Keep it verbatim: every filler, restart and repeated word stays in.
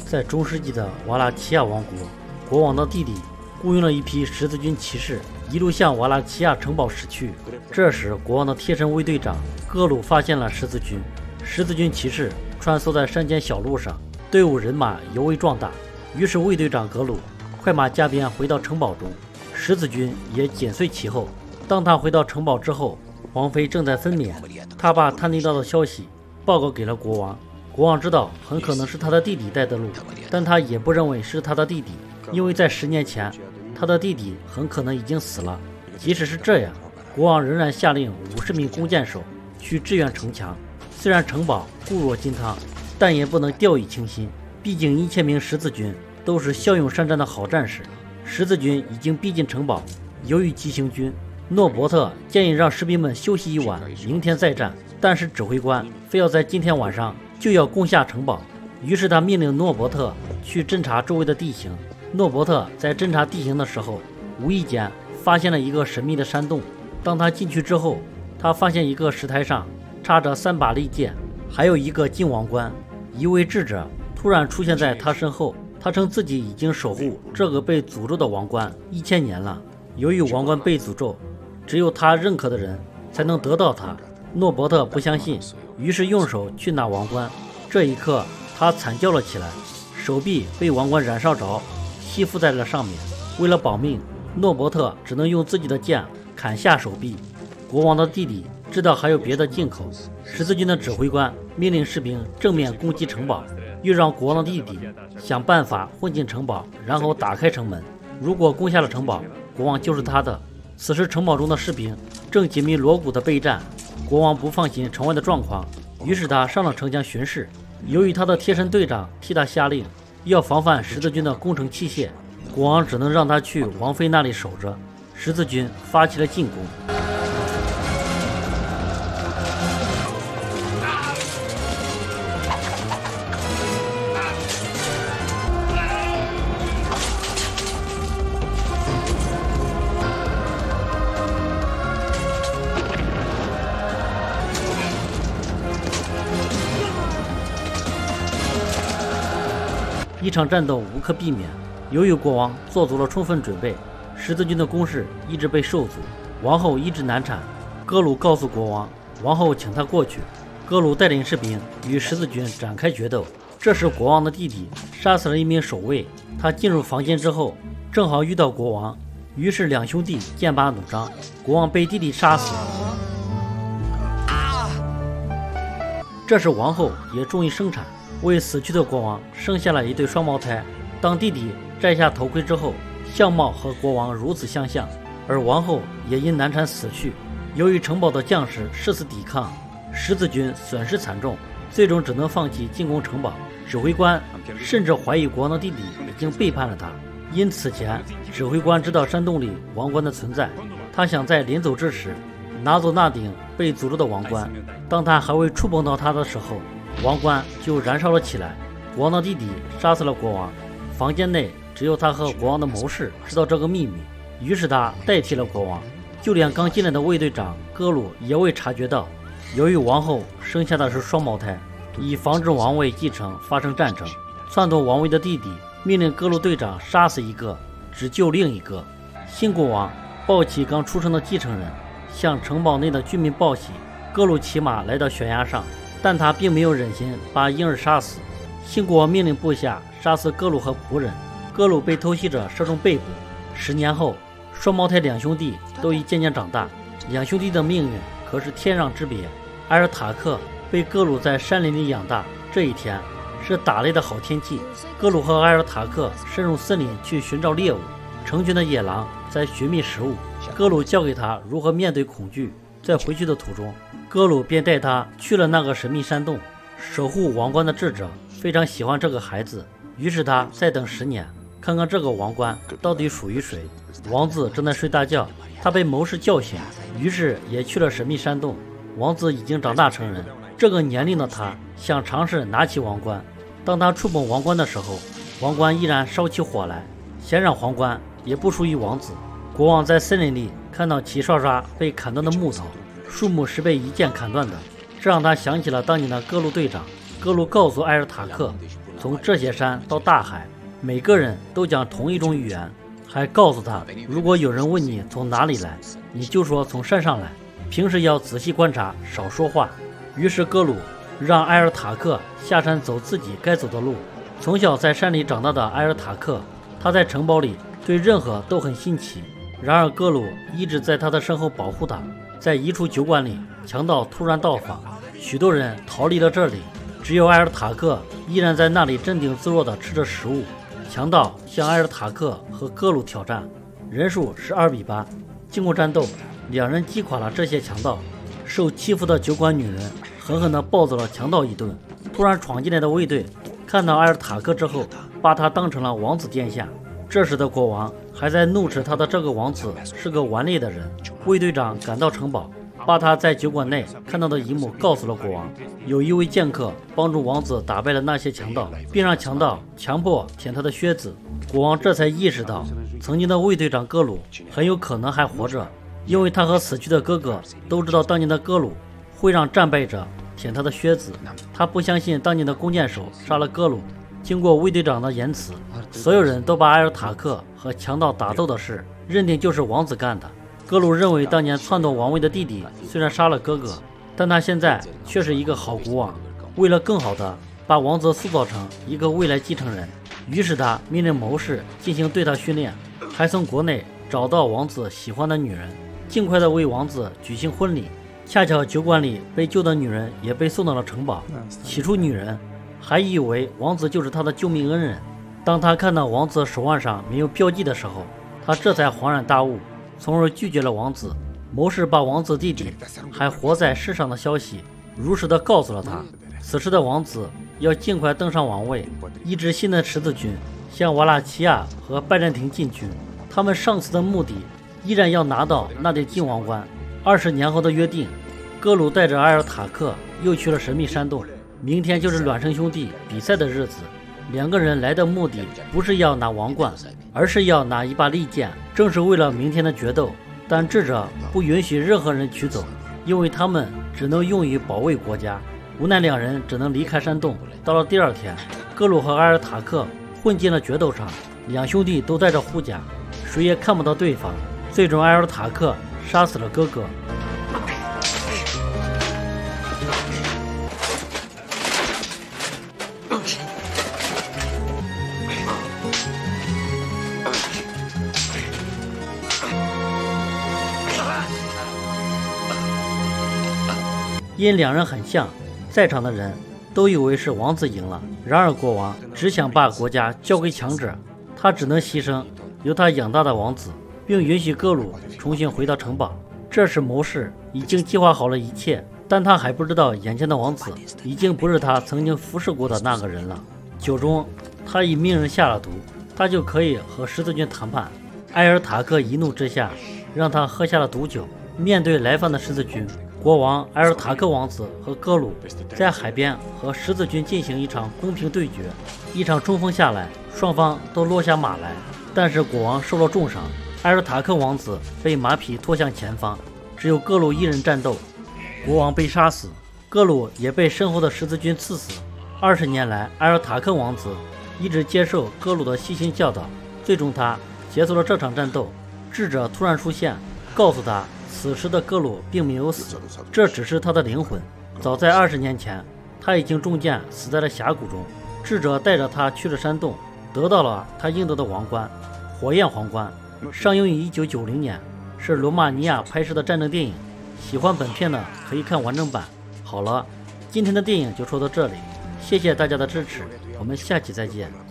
在中世纪的瓦拉齐亚王国，国王的弟弟雇佣了一批十字军骑士，一路向瓦拉齐亚城堡驶去。这时，国王的贴身卫队长戈鲁发现了十字军。十字军骑士穿梭在山间小路上，队伍人马尤为壮大。于是，卫队长格鲁快马加鞭回到城堡中，十字军也紧随其后。当他回到城堡之后，王妃正在分娩，他把探听到的消息报告给了国王。国王知道很可能是他的弟弟带的路，但他也不认为是他的弟弟，因为在十年前他的弟弟很可能已经死了。即使是这样，国王仍然下令五十名弓箭手去支援城墙。虽然城堡固若金汤，但也不能掉以轻心，毕竟一千名十字军都是骁勇善战的好战士。十字军已经逼近城堡，由于急行军，诺伯特建议让士兵们休息一晚，明天再战。但是指挥官非要在今天晚上就要攻下城堡，于是他命令诺伯特去侦察周围的地形。诺伯特在侦察地形的时候，无意间发现了一个神秘的山洞。当他进去之后，他发现一个石台上插着三把利剑，还有一个金王冠。一位智者突然出现在他身后，他称自己已经守护这个被诅咒的王冠一千年了。由于王冠被诅咒，只有他认可的人才能得到它。诺伯特不相信，于是用手去拿王冠。这一刻，他惨叫了起来，手臂被王冠燃烧着，吸附在了上面。为了保命，诺伯特只能用自己的剑砍下手臂。国王的弟弟知道还有别的进口，十字军的指挥官命令士兵正面攻击城堡，又让国王的弟弟想办法混进城堡，然后打开城门。如果攻下了城堡，国王就是他的。此时城堡中的士兵正紧密锣鼓地备战，国王不放心城外的状况，于是他上了城墙巡视。由于他的贴身队长替他下令要防范十字军的攻城器械，国王只能让他去王妃那里守着。十字军发起了进攻。一场战斗无可避免，由于国王做足了充分准备，十字军的攻势一直被受阻，王后一直难产。哥鲁告诉国王，王后请他过去。哥鲁带领士兵与十字军展开决斗。这时国王的弟弟杀死了一名守卫，他进入房间之后正好遇到国王，于是两兄弟剑拔弩张，国王被弟弟杀死。这时王后也终于生产，为死去的国王生下了一对双胞胎。当弟弟摘下头盔之后，相貌和国王如此相像，而王后也因难产死去。由于城堡的将士誓死抵抗，十字军损失惨重，最终只能放弃进攻城堡。指挥官甚至怀疑国王的弟弟已经背叛了他，因此前指挥官知道山洞里王冠的存在，他想在临走之时拿走那顶被诅咒的王冠。当他还未触碰到它的时候，王冠就燃烧了起来。国王的弟弟杀死了国王，房间内只有他和国王的谋士知道这个秘密，于是他代替了国王。就连刚进来的卫队长哥鲁也未察觉到，由于王后生下的是双胞胎，以防止王位继承发生战争，篡夺王位的弟弟命令哥鲁队长杀死一个，只救另一个。新国王抱起刚出生的继承人，向城堡内的居民报喜。哥鲁骑马来到悬崖上，但他并没有忍心把婴儿杀死。新国王命令部下杀死哥鲁和仆人，哥鲁被偷袭者射中背部。十年后，双胞胎两兄弟都已渐渐长大，两兄弟的命运可是天壤之别。埃尔塔克被哥鲁在山林里养大，这一天是打猎的好天气，哥鲁和埃尔塔克深入森林去寻找猎物，成群的野狼在寻觅食物，哥鲁教给他如何面对恐惧。在回去的途中，哥鲁便带他去了那个神秘山洞。守护王冠的智者非常喜欢这个孩子，于是他再等十年，看看这个王冠到底属于谁。王子正在睡大觉，他被谋士叫醒，于是也去了神秘山洞。王子已经长大成人，这个年龄的他想尝试拿起王冠。当他触碰王冠的时候，王冠依然烧起火来，显然皇冠也不属于王子。国王在森林里看到齐刷刷被砍断的木头，树木是被一剑砍断的，这让他想起了当年的哥鲁队长。 哥鲁告诉埃尔塔克，从这些山到大海，每个人都讲同一种语言，还告诉他，如果有人问你从哪里来，你就说从山上来，平时要仔细观察，少说话。于是哥鲁让埃尔塔克下山走自己该走的路。从小在山里长大的埃尔塔克，他在城堡里对任何都很新奇，然而哥鲁一直在他的身后保护他。在一处酒馆里，强盗突然到访，许多人逃离了这里，只有埃尔塔克依然在那里镇定自若地吃着食物。强盗向埃尔塔克和哥鲁挑战，人数是二比八。经过战斗，两人击垮了这些强盗。受欺负的酒馆女人狠狠地暴揍了强盗一顿。突然闯进来的卫队看到埃尔塔克之后，把他当成了王子殿下。这时的国王还在怒斥他的这个王子是个顽劣的人。卫队长赶到城堡，把他在酒馆内看到的一幕告诉了国王。有一位剑客帮助王子打败了那些强盗，并让强盗强迫舔他的靴子。国王这才意识到，曾经的卫队长哥鲁很有可能还活着，因为他和死去的哥哥都知道当年的哥鲁会让战败者舔他的靴子。他不相信当年的弓箭手杀了哥鲁。经过卫队长的言辞，所有人都把埃尔塔克和强盗打斗的事认定就是王子干的。哥鲁认为当年篡夺王位的弟弟虽然杀了哥哥，但他现在却是一个好国王。为了更好的把王子塑造成一个未来继承人，于是他命令谋士进行对他训练，还从国内找到王子喜欢的女人，尽快的为王子举行婚礼。恰巧酒馆里被救的女人也被送到了城堡。起初女人还以为王子就是他的救命恩人。当他看到王子手腕上没有标记的时候，他这才恍然大悟，从而拒绝了王子。谋士把王子弟弟还活在世上的消息如实的告诉了他。此时的王子要尽快登上王位。一支新的十字军向瓦拉齐亚和拜占庭进军，他们上次的目的依然要拿到那顶金王冠。二十年后的约定，哥鲁带着埃尔塔克又去了神秘山洞。明天就是孪生兄弟比赛的日子，两个人来的目的不是要拿王冠，而是要拿一把利剑，正是为了明天的决斗。但智者不允许任何人取走，因为他们只能用于保卫国家。无奈两人只能离开山洞。到了第二天，哥鲁和埃尔塔克混进了决斗场，两兄弟都带着护甲，谁也看不到对方。最终埃尔塔克杀死了哥哥。因两人很像，在场的人都以为是王子赢了。然而国王只想把国家交给强者，他只能牺牲由他养大的王子，并允许哥鲁重新回到城堡。这时谋士已经计划好了一切，但他还不知道眼前的王子已经不是他曾经服侍过的那个人了。酒中他已命人下了毒，他就可以和十字军谈判。埃尔塔克一怒之下让他喝下了毒酒。面对来犯的十字军，国王埃尔塔克王子和哥鲁在海边和十字军进行一场公平对决。一场冲锋下来，双方都落下马来，但是国王受了重伤，埃尔塔克王子被马匹拖向前方，只有哥鲁一人战斗。国王被杀死，哥鲁也被身后的十字军刺死。二十年来，埃尔塔克王子一直接受哥鲁的细心教导，最终他结束了这场战斗。智者突然出现，告诉他此时的哥鲁并没有死，这只是他的灵魂。早在二十年前，他已经中箭死在了峡谷中。智者带着他去了山洞，得到了他应得的王冠——火焰皇冠。上映于一九九零年，是罗马尼亚拍摄的战争电影。喜欢本片的可以看完整版。好了，今天的电影就说到这里，谢谢大家的支持，我们下期再见。